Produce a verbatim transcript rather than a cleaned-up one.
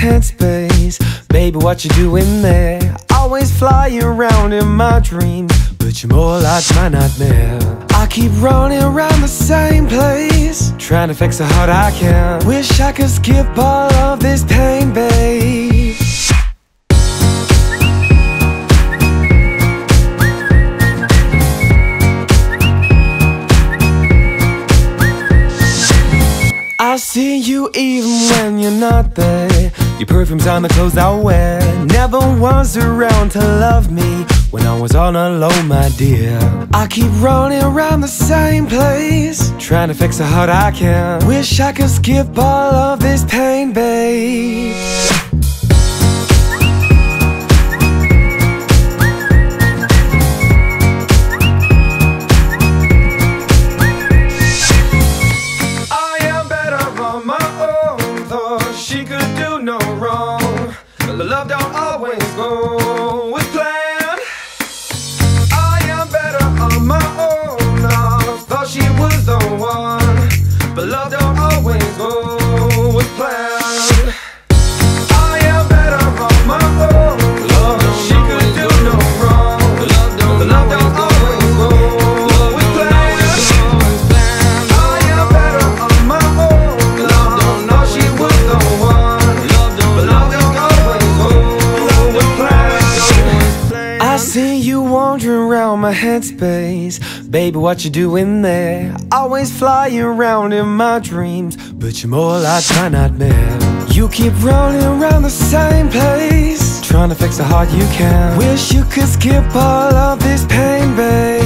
headspace. Baby, what you doing there? Always fly around in my dreams, but you're more like my nightmare. I keep running around the same place, trying to fix a heart I can't. Wish I could skip all of this pain, babe. I see you even when you're not there. Your perfume's on the clothes I wear. Never was around to love me when I was all alone, my dear. I keep running around the same place, trying to fix a heart I can't. Wish I could skip all of this pain, babe. She could do no wrong, but the love don't always go with plan. I am better on my own. I thought she was the one, but love don't always go with plan. I am better on my own. Love, she could do no wrong. The love don't, the love don't always go with plan. I am better on my own. Love don't know she was the one. I see you wandering around my headspace. Baby, what you doing there? Always fly around in my dreams, but you're more like my nightmare. You keep running around the same place, trying to fix a heart you can't. Wish you could skip all of this pain, babe.